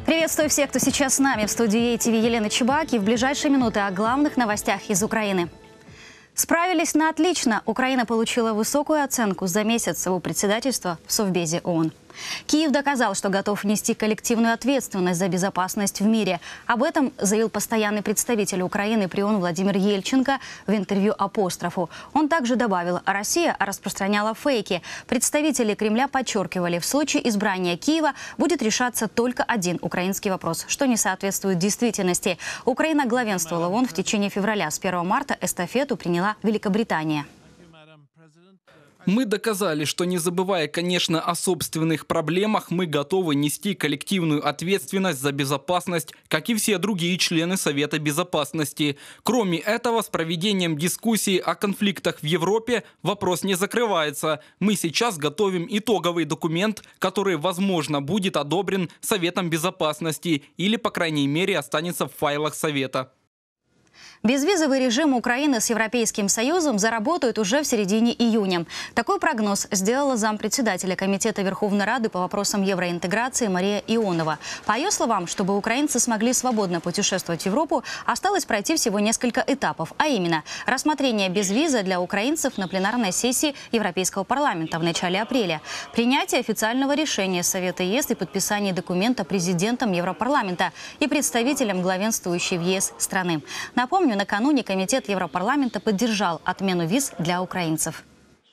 Приветствую всех, кто сейчас с нами в студии АТВ Елена Чебак. И в ближайшие минуты о главных новостях из Украины. Справились на отлично. Украина получила высокую оценку за месяц своего председательства в Совбезе ООН. Киев доказал, что готов нести коллективную ответственность за безопасность в мире. Об этом заявил постоянный представитель Украины при ООН Владимир Ельченко в интервью «Апострофу». Он также добавил, Россия распространяла фейки. Представители Кремля подчеркивали, в случае избрания Киева будет решаться только один украинский вопрос, что не соответствует действительности. Украина главенствовала в ООН в течение февраля. С 1 марта эстафету приняла Великобритания. Мы доказали, что не забывая, конечно, о собственных проблемах, мы готовы нести коллективную ответственность за безопасность, как и все другие члены Совета Безопасности. Кроме этого, с проведением дискуссии о конфликтах в Европе вопрос не закрывается. Мы сейчас готовим итоговый документ, который, возможно, будет одобрен Советом Безопасности или, по крайней мере, останется в файлах Совета. Безвизовый режим Украины с Европейским Союзом заработает уже в середине июня. Такой прогноз сделала зампредседателя Комитета Верховной Рады по вопросам евроинтеграции Мария Ионова. По ее словам, чтобы украинцы смогли свободно путешествовать в Европу, осталось пройти всего несколько этапов. А именно, рассмотрение безвиза для украинцев на пленарной сессии Европейского парламента в начале апреля, принятие официального решения Совета ЕС и подписание документа президентом Европарламента и представителем главенствующей в ЕС страны. Напомню, накануне Комитет Европарламента поддержал отмену виз для украинцев.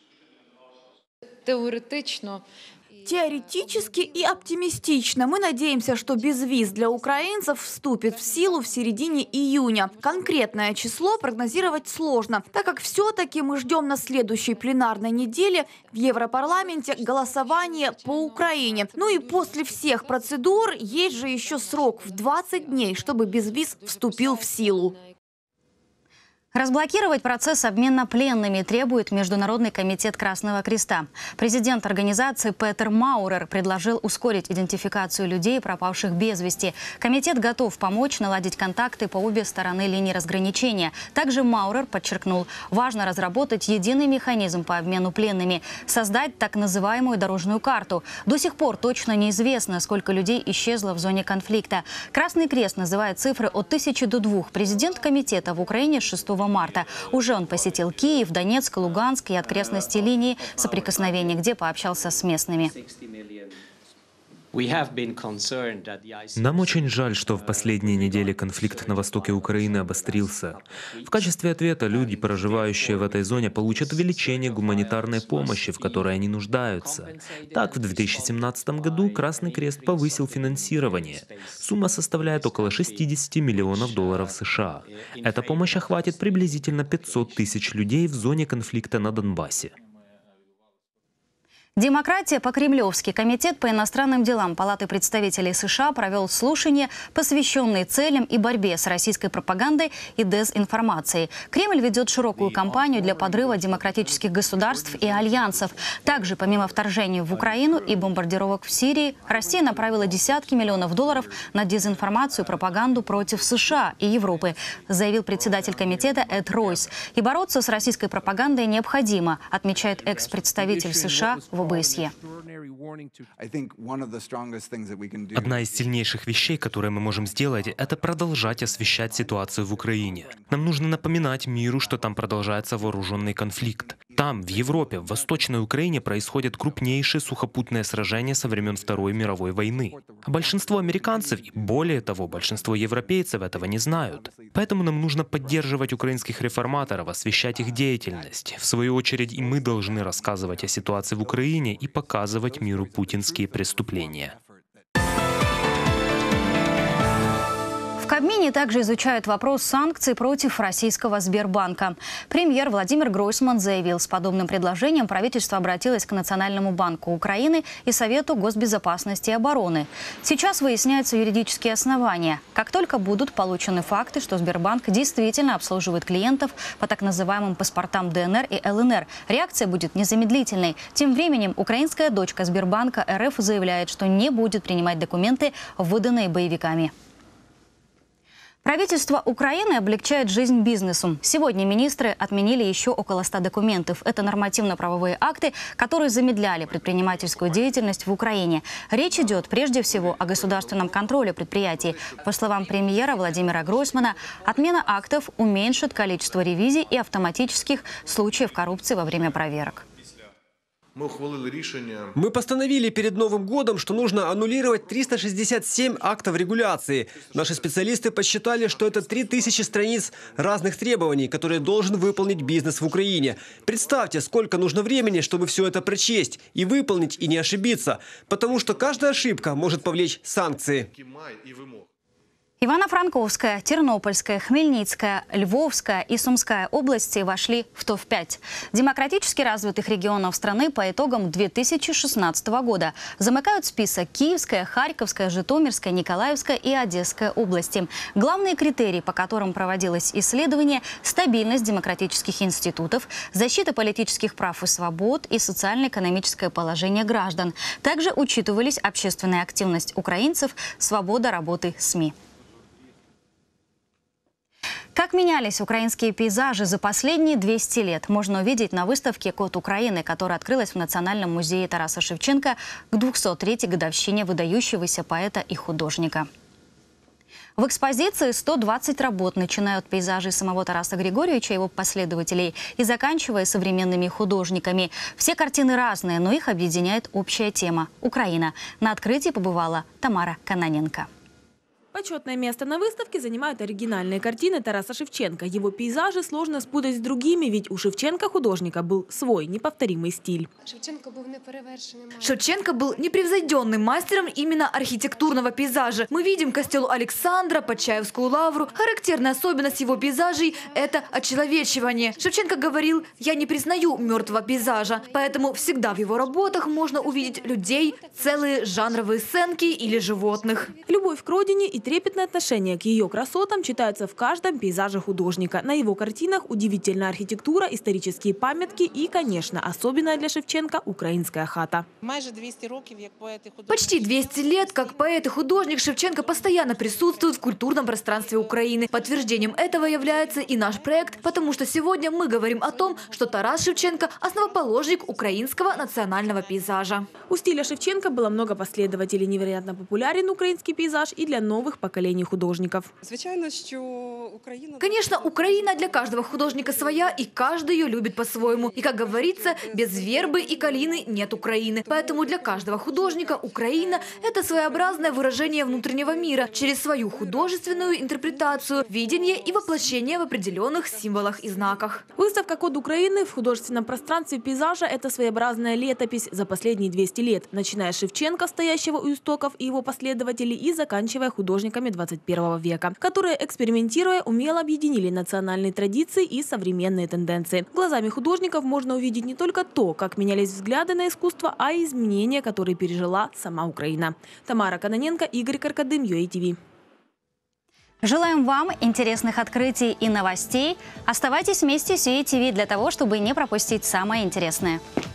Теоретически и оптимистично. Мы надеемся, что безвиз для украинцев вступит в силу в середине июня. Конкретное число прогнозировать сложно, так как все-таки мы ждем на следующей пленарной неделе в Европарламенте голосование по Украине. Ну и после всех процедур есть же еще срок в 20 дней, чтобы безвиз вступил в силу. Разблокировать процесс обмена пленными требует Международный комитет Красного Креста. Президент организации Петер Маурер предложил ускорить идентификацию людей, пропавших без вести. Комитет готов помочь наладить контакты по обе стороны линии разграничения. Также Маурер подчеркнул, важно разработать единый механизм по обмену пленными, создать так называемую дорожную карту. До сих пор точно неизвестно, сколько людей исчезло в зоне конфликта. Красный Крест называет цифры от 1000 до 2. Президент комитета в Украине с 6 марта. Уже он посетил Киев, Донецк, Луганск и окрестности линии соприкосновения, где пообщался с местными. Нам очень жаль, что в последние недели конфликт на востоке Украины обострился. В качестве ответа люди, проживающие в этой зоне, получат увеличение гуманитарной помощи, в которой они нуждаются. Так, в 2017 году Красный Крест повысил финансирование. Сумма составляет около $60 миллионов США. Эта помощь охватит приблизительно 500 тысяч людей в зоне конфликта на Донбассе. Демократия по-кремлевски. Комитет по иностранным делам Палаты представителей США провел слушания, посвященные целям и борьбе с российской пропагандой и дезинформацией. Кремль ведет широкую кампанию для подрыва демократических государств и альянсов. Также, помимо вторжения в Украину и бомбардировок в Сирии, Россия направила десятки миллионов долларов на дезинформацию и пропаганду против США и Европы, заявил председатель комитета Эд Ройс. И бороться с российской пропагандой необходимо, отмечает экс-представитель США в ОБСЕ. Одна из сильнейших вещей, которые мы можем сделать, это продолжать освещать ситуацию в Украине. Нам нужно напоминать миру, что там продолжается вооруженный конфликт. Там, в Европе, в Восточной Украине происходят крупнейшие сухопутные сражения со времен Второй мировой войны. А большинство американцев и, более того, большинство европейцев этого не знают. Поэтому нам нужно поддерживать украинских реформаторов, освещать их деятельность. В свою очередь, и мы должны рассказывать о ситуации в Украине и показывать миру путинские преступления. В Кабмине также изучают вопрос санкций против российского Сбербанка. Премьер Владимир Гройсман заявил, с подобным предложением правительство обратилось к Национальному банку Украины и Совету госбезопасности и обороны. Сейчас выясняются юридические основания. Как только будут получены факты, что Сбербанк действительно обслуживает клиентов по так называемым паспортам ДНР и ЛНР, реакция будет незамедлительной. Тем временем украинская дочка Сбербанка РФ заявляет, что не будет принимать документы, выданные боевиками. Правительство Украины облегчает жизнь бизнесу. Сегодня министры отменили еще около 100 документов. Это нормативно-правовые акты, которые замедляли предпринимательскую деятельность в Украине. Речь идет прежде всего о государственном контроле предприятий. По словам премьера Владимира Гройсмана, отмена актов уменьшит количество ревизий и автоматических случаев коррупции во время проверок. Мы постановили перед Новым годом, что нужно аннулировать 367 актов регуляции. Наши специалисты посчитали, что это 3000 страниц разных требований, которые должен выполнить бизнес в Украине. Представьте, сколько нужно времени, чтобы все это прочесть и выполнить, и не ошибиться. Потому что каждая ошибка может повлечь санкции. Ивано-Франковская, Тернопольская, Хмельницкая, Львовская и Сумская области вошли в топ-5 демократически развитых регионов страны по итогам 2016 года. Замыкают список Киевская, Харьковская, Житомирская, Николаевская и Одесская области. Главные критерии, по которым проводилось исследование – стабильность демократических институтов, защита политических прав и свобод и социально-экономическое положение граждан. Также учитывались общественная активность украинцев, свобода работы СМИ. Как менялись украинские пейзажи за последние 200 лет, можно увидеть на выставке «Код Украины», которая открылась в Национальном музее Тараса Шевченко к 203-й годовщине выдающегося поэта и художника. В экспозиции 120 работ, начиная от пейзажей самого Тараса Григорьевича и его последователей и заканчивая современными художниками. Все картины разные, но их объединяет общая тема – Украина. На открытии побывала Тамара Каноненко. Почетное место на выставке занимают оригинальные картины Тараса Шевченко. Его пейзажи сложно спутать с другими, ведь у Шевченко художника был свой неповторимый стиль. Шевченко был непревзойденным мастером именно архитектурного пейзажа. Мы видим костел Александра, Почаевскую лавру. Характерная особенность его пейзажей – это очеловечивание. Шевченко говорил: «Я не признаю мертвого пейзажа». Поэтому всегда в его работах можно увидеть людей, целые жанровые сценки или животных. Любовь к родине и трепетное отношение к ее красотам читаются в каждом пейзаже художника. На его картинах удивительная архитектура, исторические памятки и, конечно, особенная для Шевченко украинская хата. Почти 200 лет, как поэт и художник, Шевченко постоянно присутствует в культурном пространстве Украины. Подтверждением этого является и наш проект, потому что сегодня мы говорим о том, что Тарас Шевченко – основоположник украинского национального пейзажа. У стиля Шевченко было много последователей. Невероятно популярен украинский пейзаж и для новых поколений художников. Конечно, Украина для каждого художника своя, и каждый ее любит по-своему. И, как говорится, без вербы и калины нет Украины. Поэтому для каждого художника Украина – это своеобразное выражение внутреннего мира через свою художественную интерпретацию, видение и воплощение в определенных символах и знаках. Выставка «Код Украины» в художественном пространстве пейзажа – это своеобразная летопись за последние 200 лет, начиная с Шевченко, стоящего у истоков, и его последователей, и заканчивая художниками 21 века, которые, экспериментируя, умело объединили национальные традиции и современные тенденции. Глазами художников можно увидеть не только то, как менялись взгляды на искусство, а и изменения, которые пережила сама Украина. Тамара Каноненко, Игорь Каркадым, ЮАТВ. Желаем вам интересных открытий и новостей. Оставайтесь вместе с ЮАТВ для того, чтобы не пропустить самое интересное.